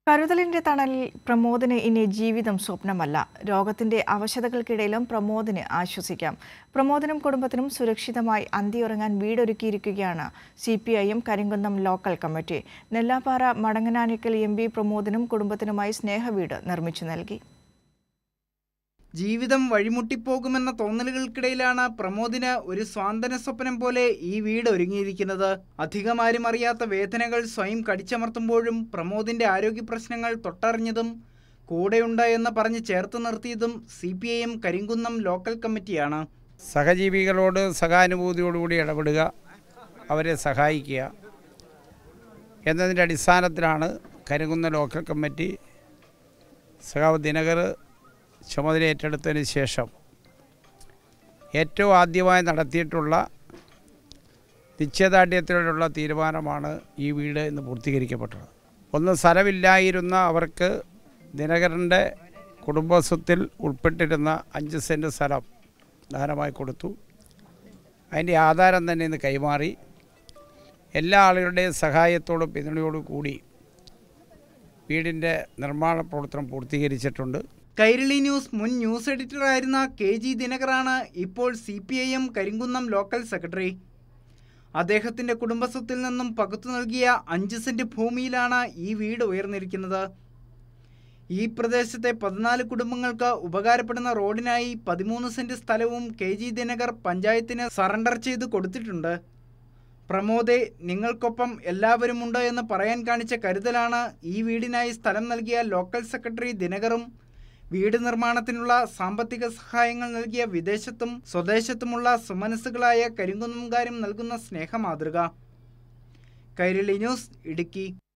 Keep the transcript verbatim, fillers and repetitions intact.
കരുതലിന്റെ തണലിൽ പ്രമോദിന് ഇനി ജീവിതം സ്വപ്നമല്ല. രോഗത്തിന്റെ അവശതകൾക്കിടയിലും പ്രമോദിന് ആശ്വസിക്കാം. പ്രമോദിനും കുടുംബത്തിനും സുരക്ഷിതമായി അന്തിയുറങ്ങാൻ വീടൊരുക്കിയിരിക്കുകയാണ് C P I M Karinkunnam local committee. Nellappara Madanganikkal M P പ്രമോദിനും കുടുംബത്തിനുമായി സ്നേഹവീട് നിർമ്മിച്ചു നൽകി. ജീവിതം വഴിമുട്ടിപ്പോകുമെന്ന തോന്നലുകൾക്കിടയിലാണ് പ്രമോദിന് ഒരു സ്വാന്തന സ്വപ്നം പോലെ ഈ വീട് ഒരുങ്ങിയിരിക്കുന്നത്. അധികമാരും അറിയാത്ത വേദനകൾ സ്വയം കടിച്ചമർത്തുമ്പോഴും പ്രമോദിന്റെ ആരോഗ്യ പ്രശ്നങ്ങൾ തൊട്ടറിഞ്ഞതും കൂടെയുണ്ട് എന്ന് പറഞ്ഞ് ചേർത്ത് നിർത്തിയതും C P I M Karinkunnam local കമ്മിറ്റിയാണ്. സഹജീവികളോട് സഹാനുഭൂതിയോടുകൂടി ഇടപെടുക, അവരെ സഹായിക്കുക എന്നതിൻ്റെ അടിസ്ഥാനത്തിലാണ് കരിങ്കുന്നം ലോക്കൽ കമ്മിറ്റി സഖാവ് ദിനകർ ചുമതല ഏറ്റെടുത്തതിന് ശേഷം ഏറ്റവും ആദ്യമായി നടത്തിയിട്ടുള്ള നിശ്ചയദാർഢ്യത്തിലുള്ള തീരുമാനമാണ് ഈ വീട് ഇന്ന് പൂർത്തീകരിക്കപ്പെട്ടത്. ഒന്ന്, സ്ഥലമില്ലായിരുന്ന അവർക്ക് ദിനകരൻ്റെ കുടുംബസ്വത്തിൽ ഉൾപ്പെട്ടിരുന്ന അഞ്ച് സെൻറ്റ് സ്ഥലം ദാനമായി കൊടുത്തു. അതിൻ്റെ ആധാരം തന്നെ ഇന്ന് കൈമാറി എല്ലാ ആളുകളുടെയും സഹായത്തോടും പിന്തുണയോടും കൂടി വീടിൻ്റെ നിർമ്മാണ പ്രവർത്തനം പൂർത്തീകരിച്ചിട്ടുണ്ട്. കൈരളി ന്യൂസ് മുൻ ന്യൂസ് എഡിറ്ററായിരുന്ന കെ ജി ദിനകറാണ് ഇപ്പോൾ C P I M Karinkunnam local secretary. അദ്ദേഹത്തിൻ്റെ കുടുംബസ്വത്തിൽ നിന്നും പകുത്തു നൽകിയ അഞ്ച് സെൻറ്റ് ഭൂമിയിലാണ് ഈ വീട് ഉയർന്നിരിക്കുന്നത്. ഈ പ്രദേശത്തെ പതിനാല് കുടുംബങ്ങൾക്ക് ഉപകാരപ്പെടുന്ന റോഡിനായി പതിമൂന്ന് സെൻറ്റ് സ്ഥലവും കെ ജി ദിനകർ പഞ്ചായത്തിന് സറണ്ടർ ചെയ്ത് കൊടുത്തിട്ടുണ്ട്. പ്രമോദെ, നിങ്ങൾക്കൊപ്പം എല്ലാവരുമുണ്ട് എന്ന് പറയാൻ കാണിച്ച കരുതലാണ് ഈ വീടിനായി സ്ഥലം നൽകിയ ലോക്കൽ സെക്രട്ടറി ദിനകറും വീട് നിർമ്മാണത്തിനുള്ള സാമ്പത്തിക സഹായങ്ങൾ നൽകിയ വിദേശത്തും സ്വദേശത്തുമുള്ള സുമനസ്സുകളായ കരിങ്കുന്നംകാരും നൽകുന്ന സ്നേഹമാതൃക. കൈരളി ന്യൂസ്, ഇടുക്കി.